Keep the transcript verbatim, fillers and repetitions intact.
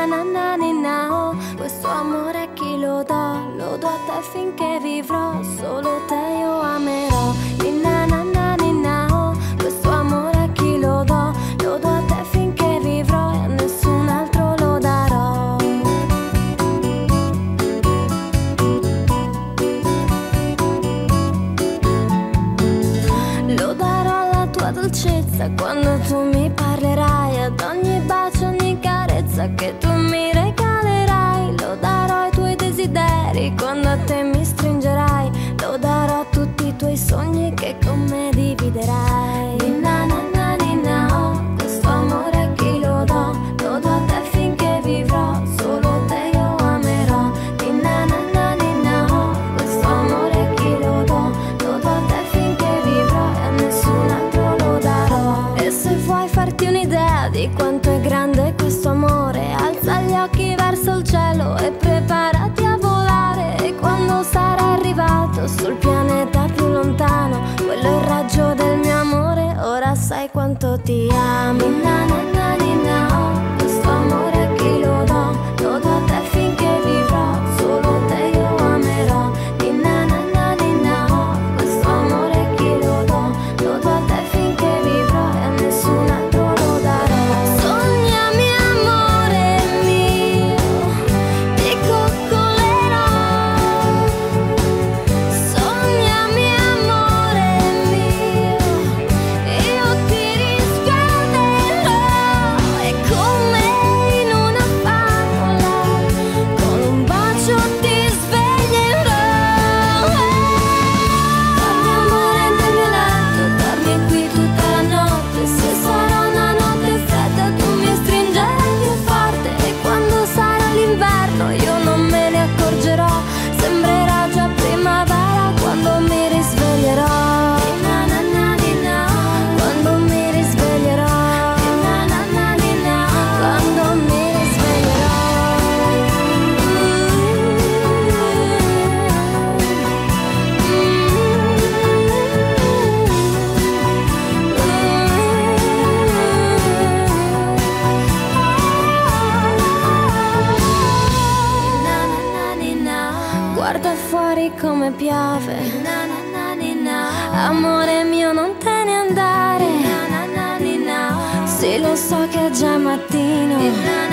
na na ni na oh. Questo amore a chi lo do? Lo do a te finché vivrò, solo te io amerò. Ni na na na ni na oh. Questo amore a chi lo do? Lo do a te finché vivrò e a nessun altro lo darò. Lo darò alla tua dolcezza quando tu mi parlerai, ad ogni bacio, ogni carezza che tu mi regalerai. Lo darò ai tuoi desideri quando a te mi stringerai. Lo darò a tutti i tuoi sogni che con me dividerai. Ni na na na ni na oh. Questo amore a chi lo do? Lo do a te finché vivrò, solo te io amerò. Ni na na na ni na oh. Questo amore a chi lo do? Lo do a te finché vivrò e a nessun altro lo darò. E se vuoi farti un'idea di quanto è grande questo amore, alza gli occhi verso il cielo e preparati a volare. E quando sarà arrivato sul pianeta più lontano, quello è il raggio del mio amore, ora sai quanto ti amo. Na na na ni na oh. Questo amore a chi lo do? Lo do a te finché vivrò, solo te io amerò. Ni na na na ni na oh. Questo amore a chi lo do? Lo do a te finché vivrò e a nessun altro lo darò. Sognami amore mio, ti coccolerò. Sognami amore mio, io ti riscalderò. E come in una favola, con un bacio ti sveglierò. Dammi amore nel mio letto, dormi qui tutta la notte. Se sarà una notte fredda tu mi stringerai più forte. E quando sarà l'inverno io non me ne accorgerò. Sembrerà già primavera quando mi risveglierò. Na na na ni na oh. Quando mi risveglierò. Na na na ni na oh. Quando mi risveglierò. Na na na ni na oh. Guarda fuori come piove. Na na na ni na oh. Amore mio non te ne andare. Na na na ni na oh. Sì, lo so che è già mattino.